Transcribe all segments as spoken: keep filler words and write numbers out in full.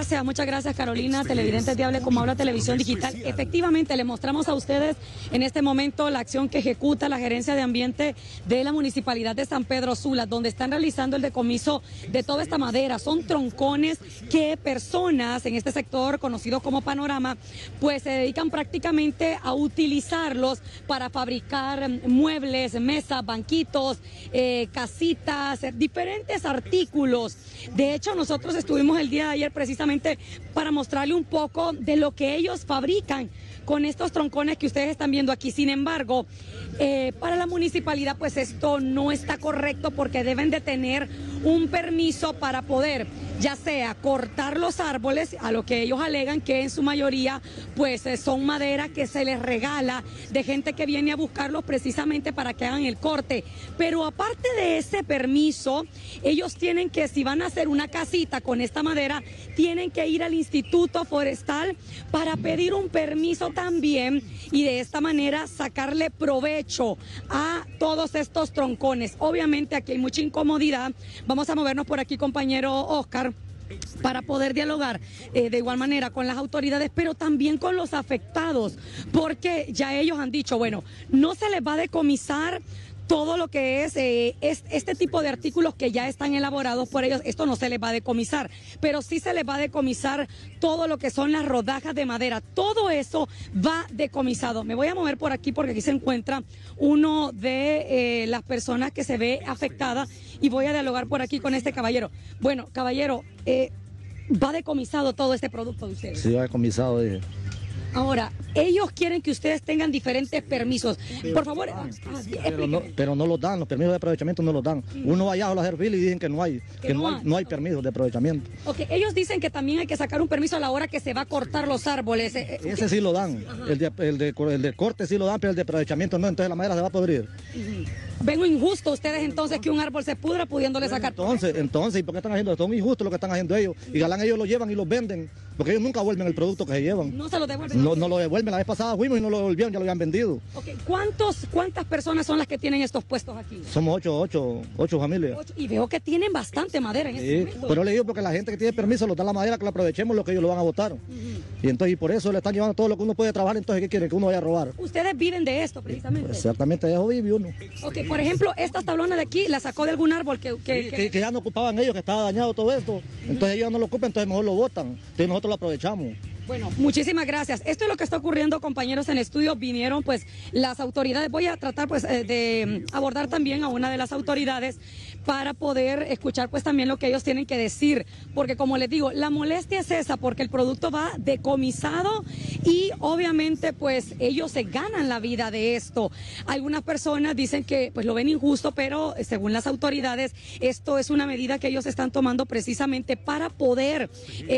gracias, muchas gracias Carolina, televidentes de Hable Como Habla Televisión Digital. Efectivamente, le mostramos a ustedes en este momento la acción que ejecuta la Gerencia de Ambiente de la Municipalidad de San Pedro Sula, donde están realizando el decomiso de toda esta madera. Son troncones que personas en este sector, conocido como Panorama, pues se dedican prácticamente a utilizarlos para fabricar muebles, mesas, banquitos, eh, casitas, diferentes artículos. De hecho, nosotros estuvimos el día de ayer precisamente para mostrarle un poco de lo que ellos fabrican con estos troncones que ustedes están viendo aquí. Sin embargo, eh, para la municipalidad pues esto no está correcto porque deben de tener un permiso para poder ya sea cortar los árboles, a lo que ellos alegan que en su mayoría pues son madera que se les regala de gente que viene a buscarlos precisamente para que hagan el corte. Pero aparte de ese permiso, ellos tienen que, si van a hacer una casita con esta madera, tienen que ir al Instituto Forestal para pedir un permiso también y de esta manera sacarle provecho a todos estos troncones. Obviamente aquí hay mucha incomodidad. Vamos a movernos por aquí, compañero Oscar, para poder dialogar eh, de igual manera con las autoridades, pero también con los afectados, porque ya ellos han dicho, bueno, no se les va a decomisar todo lo que es, eh, es este tipo de artículos que ya están elaborados por ellos. Esto no se les va a decomisar, pero sí se les va a decomisar todo lo que son las rodajas de madera. Todo eso va decomisado. Me voy a mover por aquí porque aquí se encuentra uno de eh, las personas que se ve afectada y voy a dialogar por aquí con este caballero. Bueno, caballero, eh, ¿va decomisado todo este producto de ustedes? Sí, va decomisado. Eh. Ahora, ellos quieren que ustedes tengan diferentes permisos. Por favor, ah, pero, no, pero no los dan, los permisos de aprovechamiento no los dan. Uno va allá a los fila y dicen que no hay, que, que no, no, hay, no hay permisos de aprovechamiento. Ok, ellos dicen que también hay que sacar un permiso a la hora que se va a cortar los árboles. Ese sí lo dan, el de, el, de, el de corte sí lo dan, pero el de aprovechamiento no, entonces la madera se va a podrir. Uh-huh. ¿Ven injusto ustedes entonces que un árbol se pudra pudiéndole sacar? Entonces, entonces, ¿y por qué están haciendo esto? Es injusto lo que están haciendo ellos. Y galán ellos lo llevan y lo venden, porque ellos nunca vuelven el producto que se llevan. No se lo devuelven. No, no lo devuelven. La vez pasada fuimos y no lo devolvieron, ya lo habían vendido. Okay. ¿Cuántos, ¿Cuántas personas son las que tienen estos puestos aquí? Somos ocho, ocho, ocho familias. Ocho, y veo que tienen bastante madera en sí, este momento. Pero le digo porque la gente que tiene permiso nos da la madera, que lo aprovechemos lo que ellos lo van a botar. Uh-huh. Y entonces y por eso le están llevando todo lo que uno puede trabajar. Entonces, ¿qué quieren? Que uno vaya a robar. Ustedes viven de esto precisamente. Exactamente, de eso vive uno. Ok, por ejemplo, estas tablonas de aquí las sacó de algún árbol que... que, sí, que... que, que ya no ocupaban ellos, que estaba dañado todo esto. Uh-huh. Entonces ellos no lo ocupan, entonces mejor lo botan. Entonces nosotros lo aprovechamos. Bueno, muchísimas gracias. Esto es lo que está ocurriendo, compañeros en estudio. Vinieron pues las autoridades. Voy a tratar pues de abordar también a una de las autoridades para poder escuchar pues también lo que ellos tienen que decir. Porque como les digo, la molestia es esa porque el producto va decomisado y obviamente pues ellos se ganan la vida de esto. Algunas personas dicen que pues lo ven injusto, pero según las autoridades esto es una medida que ellos están tomando precisamente para poder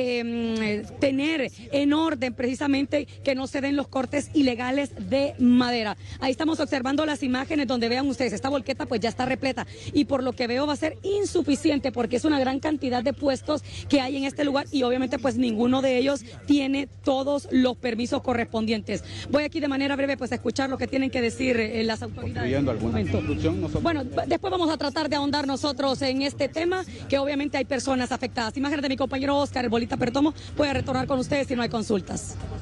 eh, tener en orden precisamente que no se den los cortes ilegales de madera. Ahí estamos observando las imágenes donde vean ustedes, esta volqueta pues ya está repleta y por lo que veo va a ser insuficiente porque es una gran cantidad de puestos que hay en este lugar y obviamente pues ninguno de ellos tiene todos los permisos correspondientes. Voy aquí de manera breve pues a escuchar lo que tienen que decir eh, las autoridades. En este momento. Nosotros... Bueno, después vamos a tratar de ahondar nosotros en este tema que obviamente hay personas afectadas. Imágenes de mi compañero Oscar, el Bolita Perdomo. Voy a retornar con ustedes si no hay consultas.